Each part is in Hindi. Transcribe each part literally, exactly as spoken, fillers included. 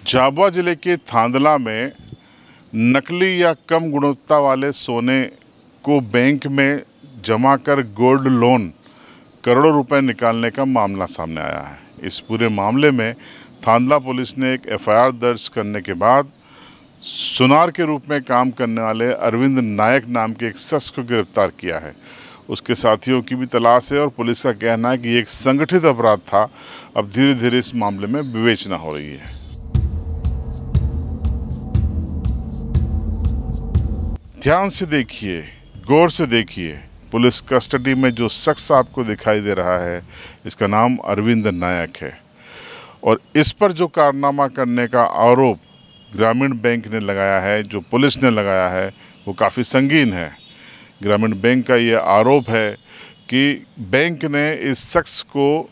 झाबुआ जिले के थांदला में नकली या कम गुणवत्ता वाले सोने को बैंक में जमा कर गोल्ड लोन करोड़ों रुपए निकालने का मामला सामने आया है। इस पूरे मामले में थांदला पुलिस ने एक एफ आई आर दर्ज करने के बाद सुनार के रूप में काम करने वाले अरविंद नायक नाम के एक शख्स को गिरफ्तार किया है। उसके साथियों की भी तलाश है और पुलिस का कहना है कि ये एक संगठित अपराध था। अब धीरे धीरे इस मामले में विवेचना हो रही है। ध्यान से देखिए, गौर से देखिए, पुलिस कस्टडी में जो शख्स आपको दिखाई दे रहा है, इसका नाम अरविंद नायक है और इस पर जो कारनामा करने का आरोप ग्रामीण बैंक ने लगाया है, जो पुलिस ने लगाया है, वो काफ़ी संगीन है। ग्रामीण बैंक का ये आरोप है कि बैंक ने इस शख्स को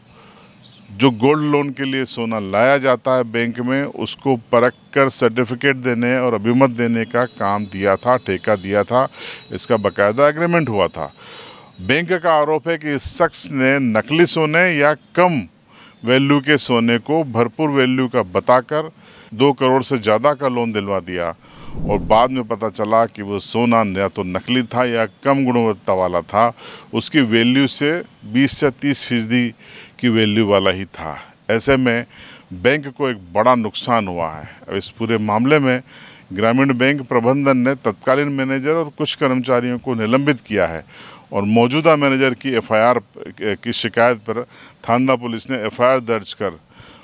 जो गोल्ड लोन के लिए सोना लाया जाता है बैंक में, उसको परख कर सर्टिफिकेट देने और अभिमत देने का काम दिया था, ठेका दिया था। इसका बाकायदा एग्रीमेंट हुआ था। बैंक का आरोप है कि इस शख्स ने नकली सोने या कम वैल्यू के सोने को भरपूर वैल्यू का बताकर दो करोड़ से ज़्यादा का लोन दिलवा दिया और बाद में पता चला कि वो सोना या तो नकली था या कम गुणवत्ता वाला था। उसकी वैल्यू से बीस से तीस फीसदी की वैल्यू वाला ही था। ऐसे में बैंक को एक बड़ा नुकसान हुआ है। अब इस पूरे मामले में ग्रामीण बैंक प्रबंधन ने तत्कालीन मैनेजर और कुछ कर्मचारियों को निलंबित किया है और मौजूदा मैनेजर की एफ आई आर की शिकायत पर थांदला पुलिस ने एफ आई आर दर्ज कर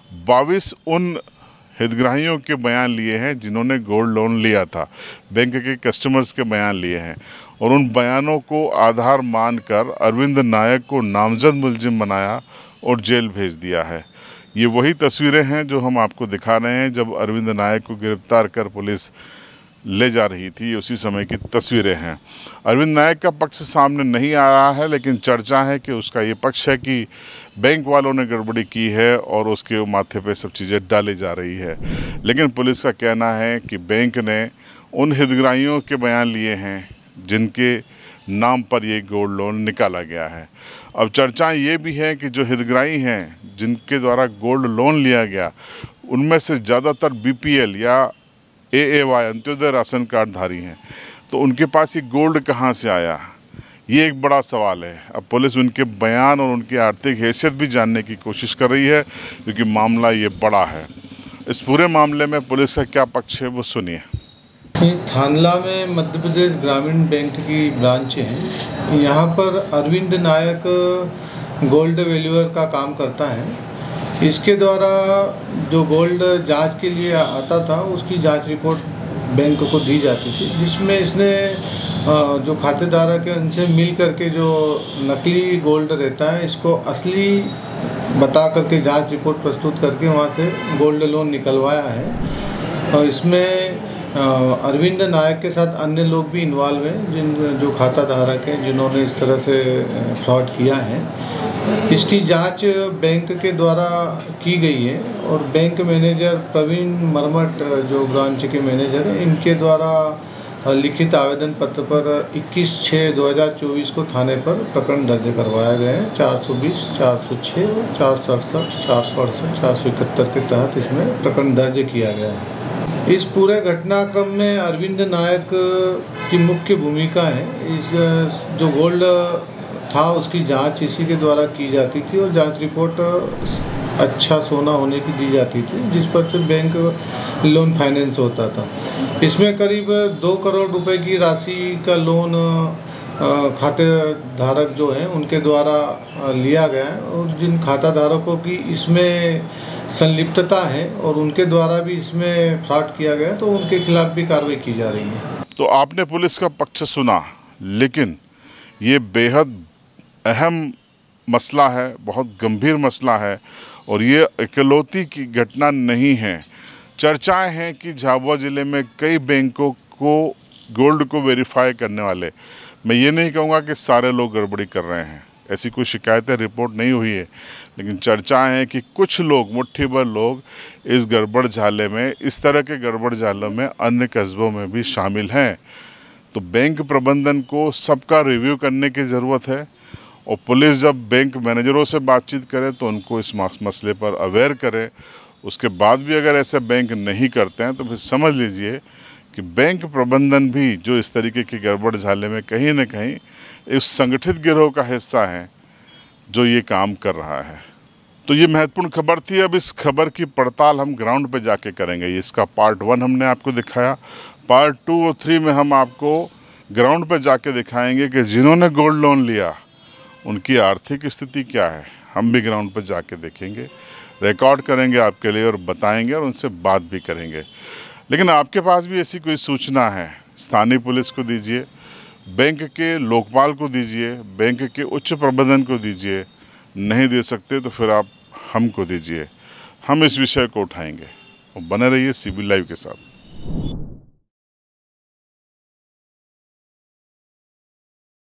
बाईस उन हितग्राहियों के बयान लिए हैं जिन्होंने गोल्ड लोन लिया था। बैंक के कस्टमर्स के बयान लिए हैं और उन बयानों को आधार मानकर अरविंद नायक को नामजद मुलजिम बनाया और जेल भेज दिया है। ये वही तस्वीरें हैं जो हम आपको दिखा रहे हैं जब अरविंद नायक को गिरफ्तार कर पुलिस ले जा रही थी। उसी समय की तस्वीरें हैं। अरविंद नायक का पक्ष सामने नहीं आ रहा है, लेकिन चर्चा है कि उसका ये पक्ष है कि बैंक वालों ने गड़बड़ी की है और उसके माथे पे सब चीज़ें डाली जा रही है। लेकिन पुलिस का कहना है कि बैंक ने उन हितग्राहियों के बयान लिए हैं जिनके नाम पर ये गोल्ड लोन निकाला गया है। अब चर्चा ये भी है कि जो हितग्राही हैं जिनके द्वारा गोल्ड लोन लिया गया, उनमें से ज़्यादातर बी पी एल या A A Y Antyodaya ration card धारी हैं। तो उनके पास ये गोल्ड कहाँ से आया, ये एक बड़ा सवाल है। अब पुलिस उनके बयान और उनकी आर्थिक हैसियत भी जानने की कोशिश कर रही है, क्योंकि मामला ये बड़ा है। इस पूरे मामले में पुलिस का क्या पक्ष है, वो सुनिए। थांदला में मध्य प्रदेश ग्रामीण बैंक की ब्रांच है। यहाँ पर अरविंद नायक गोल्ड वैल्यूअर का काम करता है। इसके द्वारा जो गोल्ड जांच के लिए आता था, उसकी जांच रिपोर्ट बैंक को दी जाती थी, जिसमें इसने जो खातेदारक है उनसे मिल करके जो नकली गोल्ड रहता है, इसको असली बता करके जांच रिपोर्ट प्रस्तुत करके वहाँ से गोल्ड लोन निकलवाया है। और इसमें अरविंद नायक के साथ अन्य लोग भी इन्वॉल्व हैं, जिन जो खाता धारक हैं जिन्होंने इस तरह से फ्रॉड किया है। इसकी जांच बैंक के द्वारा की गई है और बैंक मैनेजर प्रवीण मरमट, जो ब्रांच के मैनेजर हैं, इनके द्वारा लिखित आवेदन पत्र पर इक्कीस छः दो हज़ार चौबीस को थाने पर प्रकरण दर्ज करवाया गया है। चार सौ बीस, चार सौ छः, चार सौ अड़सठ, चार सौ अड़सठ, चार सौ इकहत्तर के तहत इसमें प्रकरण दर्ज किया गया है। इस पूरे घटनाक्रम में अरविंद नायक की मुख्य भूमिका है। इस जो गोल्ड था उसकी जांच इसी के द्वारा की जाती थी और जांच रिपोर्ट अच्छा सोना होने की दी जाती थी, जिस पर से बैंक लोन फाइनेंस होता था। इसमें करीब दो करोड़ रुपए की राशि का लोन खाते धारक जो हैं उनके द्वारा लिया गया है और जिन खाता धारकों की इसमें संलिप्तता है और उनके द्वारा भी इसमें फ्रॉड किया गया, तो उनके खिलाफ भी कार्रवाई की जा रही है। तो आपने पुलिस का पक्ष सुना, लेकिन ये बेहद अहम मसला है, बहुत गंभीर मसला है और ये इकलौती की घटना नहीं है। चर्चाएं हैं कि झाबुआ ज़िले में कई बैंकों को गोल्ड को वेरीफाई करने वाले, मैं ये नहीं कहूँगा कि सारे लोग गड़बड़ी कर रहे हैं, ऐसी कोई शिकायतें रिपोर्ट नहीं हुई है, लेकिन चर्चाएं हैं कि कुछ लोग, मुट्ठी भर लोग इस गड़बड़ झाले में, इस तरह के गड़बड़ झालों में अन्य कस्बों में भी शामिल हैं। तो बैंक प्रबंधन को सबका रिव्यू करने की ज़रूरत है और पुलिस जब बैंक मैनेजरों से बातचीत करे तो उनको इस मसले पर अवेयर करे उसके बाद भी अगर ऐसे बैंक नहीं करते हैं तो फिर समझ लीजिए कि बैंक प्रबंधन भी जो इस तरीके की गड़बड़ झाले में कहीं ना कहीं इस संगठित गिरोह का हिस्सा है जो ये काम कर रहा है। तो ये महत्वपूर्ण खबर थी। अब इस खबर की पड़ताल हम ग्राउंड पे जाके करेंगे। इसका पार्ट वन हमने आपको दिखाया, पार्ट टू और थ्री में हम आपको ग्राउंड पे जाके दिखाएंगे कि जिन्होंने गोल्ड लोन लिया उनकी आर्थिक स्थिति क्या है। हम भी ग्राउंड पे जाके देखेंगे, रिकॉर्ड करेंगे आपके लिए और बताएंगे और उनसे बात भी करेंगे। लेकिन आपके पास भी ऐसी कोई सूचना है, स्थानीय पुलिस को दीजिए, बैंक के लोकपाल को दीजिए, बैंक के उच्च प्रबंधन को दीजिए। नहीं दे सकते तो फिर आप हमको दीजिए, हम इस विषय को उठाएंगे। और बने रहिए सीबी लाइव के साथ।